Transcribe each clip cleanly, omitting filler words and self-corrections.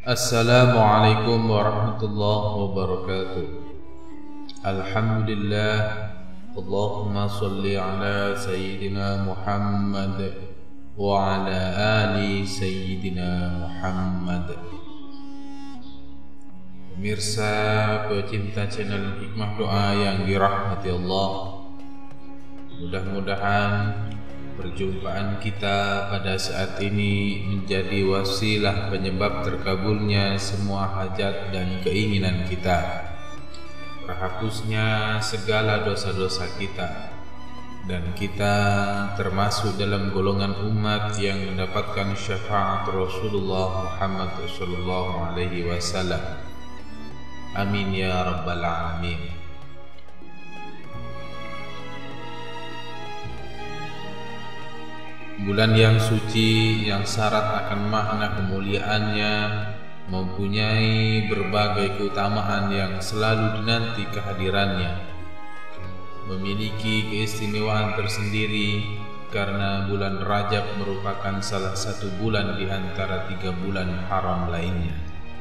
Assalamualaikum warahmatullahi wabarakatuh. Alhamdulillah. Allahumma salli ala Sayyidina Muhammad wa ala ali Sayyidina Muhammad. Pemirsa pecinta channel Hikmah Doa yang dirahmati Allah, mudah-mudahan perjumpaan kita pada saat ini menjadi wasilah penyebab terkabulnya semua hajat dan keinginan kita, terhapusnya segala dosa-dosa kita, dan kita termasuk dalam golongan umat yang mendapatkan syafaat Rasulullah Muhammad sallallahu alaihi wasallam. Amin ya rabbal alamin. Bulan yang suci, yang syarat akan makna kemuliaannya, mempunyai berbagai keutamaan yang selalu dinanti kehadirannya, memiliki keistimewaan tersendiri karena bulan Rajab merupakan salah satu bulan di antara 3 bulan haram lainnya.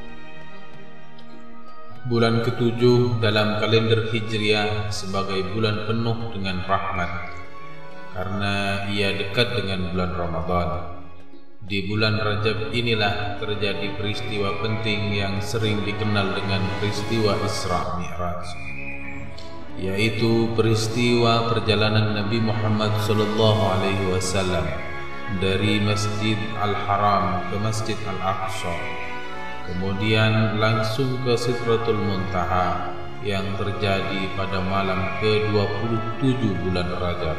Bulan ke-7 dalam kalender Hijriah sebagai bulan penuh dengan rahmat, karena ia dekat dengan bulan Ramadan. Di bulan Rajab inilah terjadi peristiwa penting yang sering dikenal dengan peristiwa Isra Mi'raj, yaitu peristiwa perjalanan Nabi Muhammad sallallahu alaihi wasallam dari Masjid Al-Haram ke Masjid Al-Aqsa, kemudian langsung ke Sidratul Muntaha yang terjadi pada malam ke-27 bulan Rajab.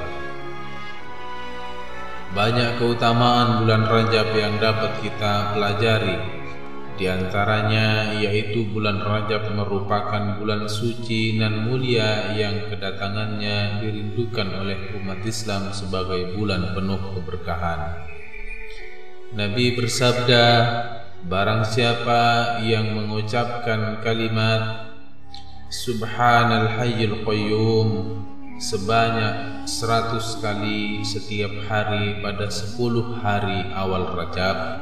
Banyak keutamaan bulan Rajab yang dapat kita pelajari. Di antaranya yaitu bulan Rajab merupakan bulan suci dan mulia yang kedatangannya dirindukan oleh umat Islam sebagai bulan penuh keberkahan. Nabi bersabda, barang siapa yang mengucapkan kalimat Subhanal Hayyul Qayyum sebanyak 100 kali setiap hari pada 10 hari awal Rajab,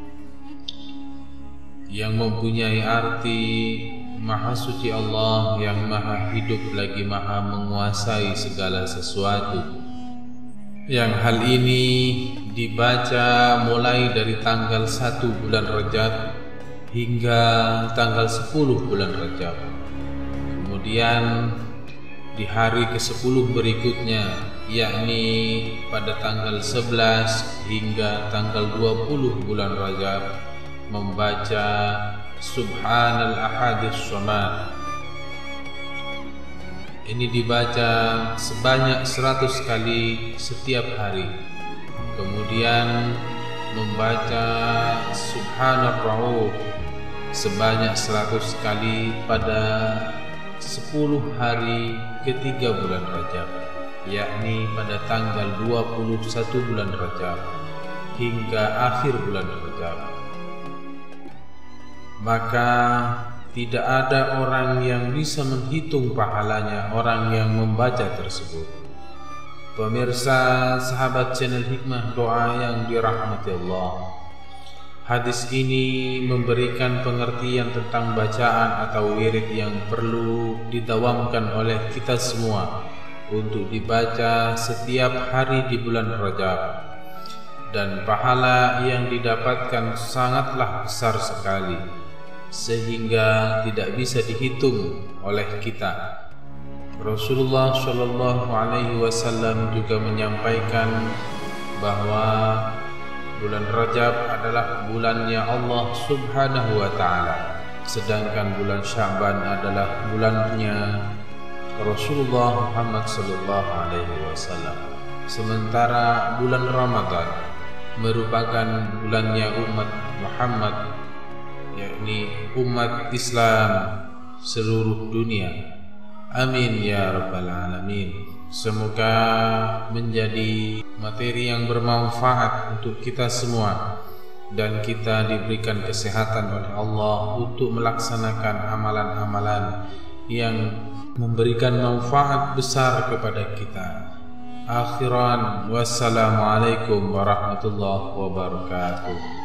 yang mempunyai arti Maha Suci Allah yang Maha Hidup lagi Maha Menguasai segala sesuatu, yang hal ini dibaca mulai dari tanggal 1 bulan Rajab hingga tanggal 10 bulan Rajab. Kemudian di hari ke-10 berikutnya, yakni pada tanggal 11 hingga tanggal 20 bulan Rajab, membaca Subhanal Ahadis Somad. Ini dibaca sebanyak 100 kali setiap hari. Kemudian membaca Subhanar Rauf sebanyak 100 kali pada 10 hari ketiga bulan Rajab, yakni pada tanggal 21 bulan Rajab hingga akhir bulan Rajab. Maka tidak ada orang yang bisa menghitung pahalanya orang yang membaca tersebut. Pemirsa sahabat channel Hikmah Doa yang dirahmati Allah, hadis ini memberikan pengertian tentang bacaan atau wirid yang perlu didawamkan oleh kita semua untuk dibaca setiap hari di bulan Rajab, dan pahala yang didapatkan sangatlah besar sekali sehingga tidak bisa dihitung oleh kita. Rasulullah sallallahu alaihi wasallam juga menyampaikan bahwa bulan Rajab adalah bulannya Allah Subhanahu wa ta'ala, sedangkan bulan Sya'ban adalah bulannya Rasulullah Muhammad sallallahu alaihi wasallam. Sementara bulan Ramadan merupakan bulannya umat Muhammad, yakni umat Islam seluruh dunia. Amin ya rabbal alamin. Semoga menjadi materi yang bermanfaat untuk kita semua, dan kita diberikan kesehatan oleh Allah untuk melaksanakan amalan-amalan yang memberikan manfaat besar kepada kita. Akhiran, wassalamualaikum warahmatullahi wabarakatuh.